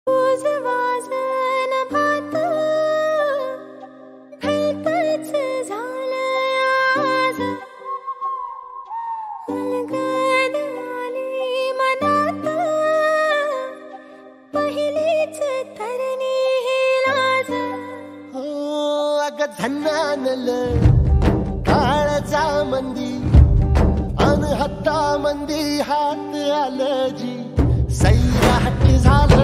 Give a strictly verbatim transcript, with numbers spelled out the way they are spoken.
झन्नानल काळजा मंदी अन हत्ता मंदी हात आलजी सैरा हट्टी झाला